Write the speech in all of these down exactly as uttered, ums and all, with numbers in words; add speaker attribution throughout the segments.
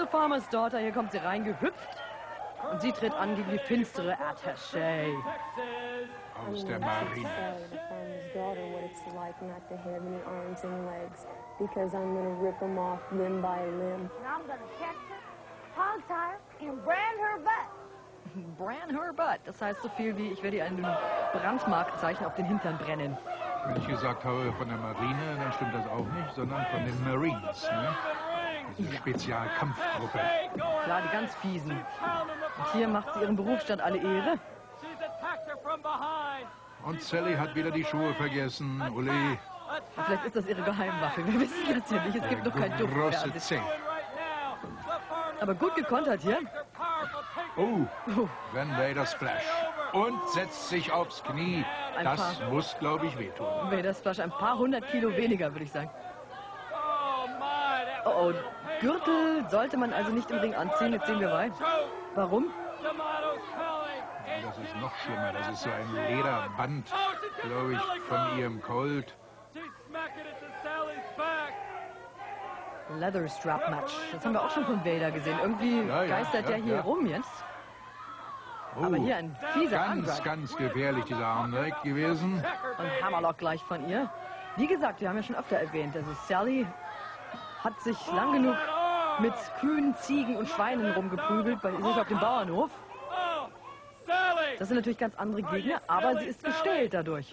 Speaker 1: Farmer's Daughter. Hier kommt sie reingehüpft. Und sie tritt an gegen die finstere Attaché.
Speaker 2: Aus der Marine.
Speaker 3: Because I'm going to rip them off limb by limb.
Speaker 4: And I'm going to catch her, hog tie her, and brand her butt.
Speaker 1: Brand her butt. Das heißt so viel wie, ich werde ihr einen Brandmarkenzeichen auf den Hintern brennen.
Speaker 2: Wenn ich gesagt habe von der Marine, dann stimmt das auch nicht, sondern von den Marines, ne? Diese Spezialkampfgruppe.
Speaker 1: Klar, die ganz fiesen. Und hier macht sie ihrem Berufsstand alle Ehre.
Speaker 2: Und Sally hat wieder die Schuhe vergessen, Uli.
Speaker 1: Vielleicht ist das ihre Geheimwaffe. Wir wissen das hier nicht. Es gibt noch kein Duft.
Speaker 2: Große Zeh.
Speaker 1: Aber gut gekontert hier.
Speaker 2: Oh, Van Vader Splash. Und setzt sich aufs Knie.
Speaker 1: Ein
Speaker 2: Das
Speaker 1: paar.
Speaker 2: muss, glaube ich, wehtun.
Speaker 1: Vader Splash, ein paar hundert Kilo weniger, würde ich sagen. Oh, oh, Gürtel sollte man also nicht im Ring anziehen. Jetzt sehen wir mal. Warum?
Speaker 2: Das ist noch schlimmer. Das ist so ein Lederband, glaube ich, von ihrem Colt.
Speaker 1: Leather Strap Match. Das haben wir auch schon von Vader gesehen. Irgendwie
Speaker 2: Ja, ja,
Speaker 1: geistert
Speaker 2: ja,
Speaker 1: der hier
Speaker 2: ja.
Speaker 1: rum jetzt.
Speaker 2: Oh,
Speaker 1: Aber hier ein fieser
Speaker 2: ganz,
Speaker 1: Armdrag.
Speaker 2: ganz gefährlich, dieser Armdrag gewesen.
Speaker 1: Und Hammerlock gleich von ihr. Wie gesagt, wir haben ja schon öfter erwähnt, also Sally hat sich lang genug mit Kühen, Ziegen und Schweinen rumgeprügelt bei sich auf dem Bauernhof. Das sind natürlich ganz andere Gegner, aber sie ist gestählt dadurch.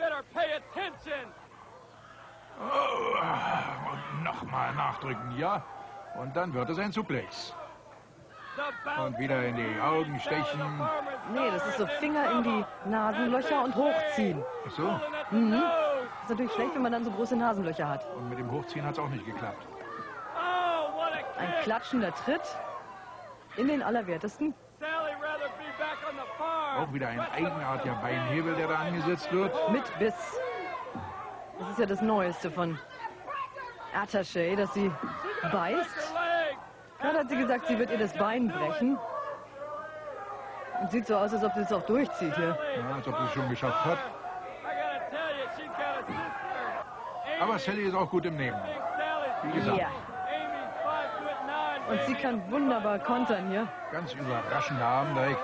Speaker 2: Oh, und nochmal nachdrücken, ja. Und dann wird es ein Suplex. Und wieder in die Augen stechen.
Speaker 1: Nee, das ist so Finger in die Nasenlöcher und hochziehen.
Speaker 2: Ach so.
Speaker 1: Mhm. Das ist natürlich schlecht, wenn man dann so große Nasenlöcher hat.
Speaker 2: Und mit dem Hochziehen hat es auch nicht geklappt.
Speaker 1: Ein klatschender Tritt in den Allerwertesten.
Speaker 2: Auch wieder ein eigenartiger Beinhebel, der da angesetzt wird.
Speaker 1: Mit Biss. Das ist ja das Neueste von Attaché, dass sie beißt. Gerade hat sie gesagt, sie wird ihr das Bein brechen. Und sieht so aus, als ob sie es auch durchzieht hier.
Speaker 2: Ja, als ob sie es schon geschafft hat. Aber Sally ist auch gut im Nehmen. Wie gesagt,
Speaker 1: Ja. Und sie kann wunderbar kontern hier.
Speaker 2: ganz überraschender Armdreieck.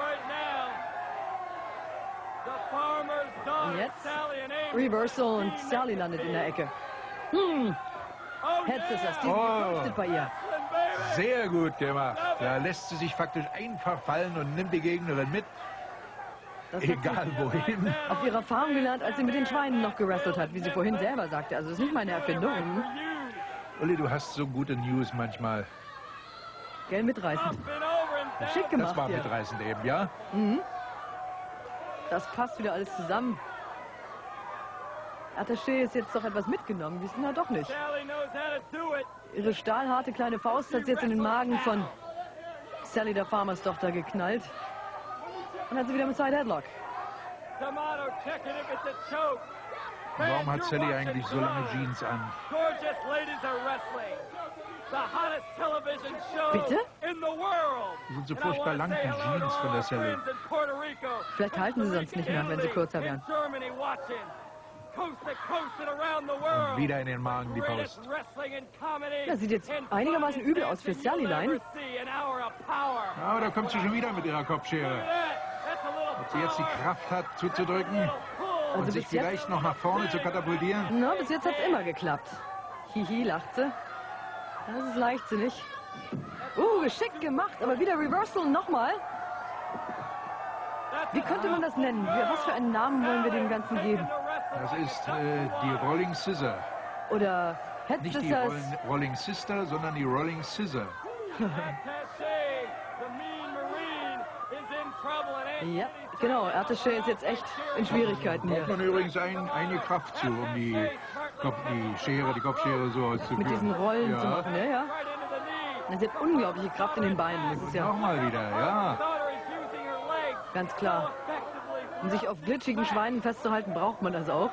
Speaker 1: Und jetzt Reversal und Sally landet in der Ecke. Hm. Head Scissors, die
Speaker 2: Oh.
Speaker 1: sind bei ihr.
Speaker 2: Sehr gut gemacht. Da lässt sie sich faktisch einfach fallen und nimmt die Gegnerin mit.
Speaker 1: Das hat sie
Speaker 2: Egal wohin.
Speaker 1: auf ihrer Farm gelernt, als sie mit den Schweinen noch gewrestelt hat, wie sie vorhin selber sagte. Also das ist nicht meine Erfindung.
Speaker 2: Uli, du hast so gute News manchmal.
Speaker 1: Gell, mitreißend. Schick gemacht
Speaker 2: Das war
Speaker 1: hier.
Speaker 2: mitreißend eben, ja?
Speaker 1: Das passt wieder alles zusammen. Attaché ist jetzt doch etwas mitgenommen. Wir sind ja doch nicht. Ihre stahlharte kleine Faust hat sie jetzt in den Magen von Sally, der Farmers Tochter, geknallt. Und hat sie wieder mit Side Headlock.
Speaker 2: Warum hat Sally eigentlich so lange Jeans an?
Speaker 1: Bitte?
Speaker 2: Die sind so furchtbar lang, die Jeans von der Sally.
Speaker 1: Vielleicht halten sie sonst nicht mehr, wenn sie kürzer wären.
Speaker 2: Und wieder in den Magen die Faust.
Speaker 1: Das sieht jetzt einigermaßen übel aus für Sally-Line.
Speaker 2: Ja, aber da kommt sie schon wieder mit ihrer Kopfschere. Ob sie jetzt die Kraft hat, zuzudrücken und
Speaker 1: Also
Speaker 2: sich
Speaker 1: bis jetzt,
Speaker 2: vielleicht noch nach vorne zu katapultieren.
Speaker 1: na, bis jetzt hat es immer geklappt. Hihi, lacht sie. Das ist leichtsinnig. Uh, geschickt gemacht, aber wieder Reversal nochmal. Wie könnte man das nennen? Was für einen Namen wollen wir dem Ganzen geben?
Speaker 2: Das ist äh, die Rolling Scissor.
Speaker 1: Oder Head
Speaker 2: Nicht die
Speaker 1: Scissors?
Speaker 2: Rolling, Rolling Sister, sondern die Rolling Scissor.
Speaker 1: Ja, genau. Attaché ist jetzt echt in Schwierigkeiten
Speaker 2: Braucht
Speaker 1: hier.
Speaker 2: man übrigens ein, eine Kraft zu, um die, Kopf, die Schere, die Kopfschere so auszuführen.
Speaker 1: Mit diesen Rollen
Speaker 2: ja.
Speaker 1: zu machen, ja, ja. Das hat unglaubliche Kraft in den Beinen. Das ist ja
Speaker 2: Nochmal wieder, ja.
Speaker 1: ganz klar. Um sich auf glitschigen Schweinen festzuhalten, braucht man das auch.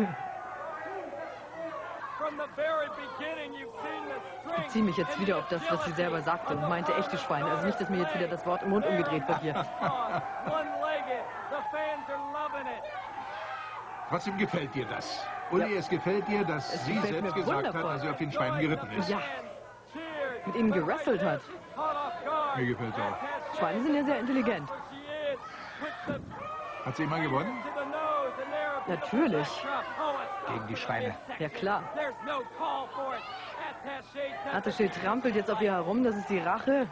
Speaker 1: Ich beziehe mich jetzt wieder auf das, was sie selber sagte und meinte echte Schweine. Also nicht, dass mir jetzt wieder das Wort im Mund umgedreht wird hier.
Speaker 2: Trotzdem gefällt dir das. Uli,
Speaker 1: Ja.
Speaker 2: es gefällt dir, dass
Speaker 1: Es
Speaker 2: sie
Speaker 1: gefällt
Speaker 2: selbst
Speaker 1: mir
Speaker 2: gesagt
Speaker 1: wundervoll.
Speaker 2: hat, dass sie auf den Schwein geritten ist.
Speaker 1: Ja, mit ihnen gewrestelt hat.
Speaker 2: Mir gefällt's auch.
Speaker 1: Schweine sind ja sehr intelligent.
Speaker 2: Hat sie immer gewonnen?
Speaker 1: Natürlich.
Speaker 2: Gegen die Schweine.
Speaker 1: Ja, klar. Attaché trampelt jetzt auf ihr herum. Das ist die Rache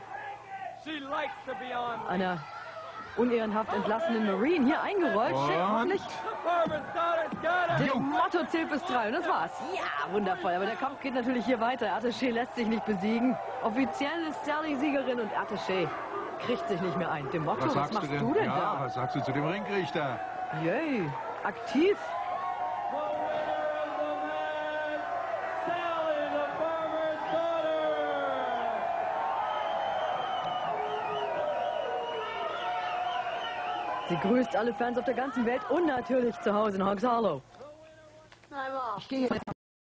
Speaker 1: einer unehrenhaft entlassenen Marine. Hier eingerollt. Schick, hoffentlich. Das Motto zählt bis drei. Und das war's. Ja, wundervoll. Aber der Kampf geht natürlich hier weiter. Attaché lässt sich nicht besiegen. Offiziell ist Sally Siegerin und Attaché kriegt sich nicht mehr ein. Dem Motto, was, was machst du, du denn
Speaker 2: ja,
Speaker 1: da?
Speaker 2: Was sagst du zu dem Ringrichter?
Speaker 1: Yay, aktiv. Sie grüßt alle Fans auf der ganzen Welt und natürlich zu Hause in Hogs Hollow.
Speaker 3: I'm off.
Speaker 1: Ich gehe jetzt.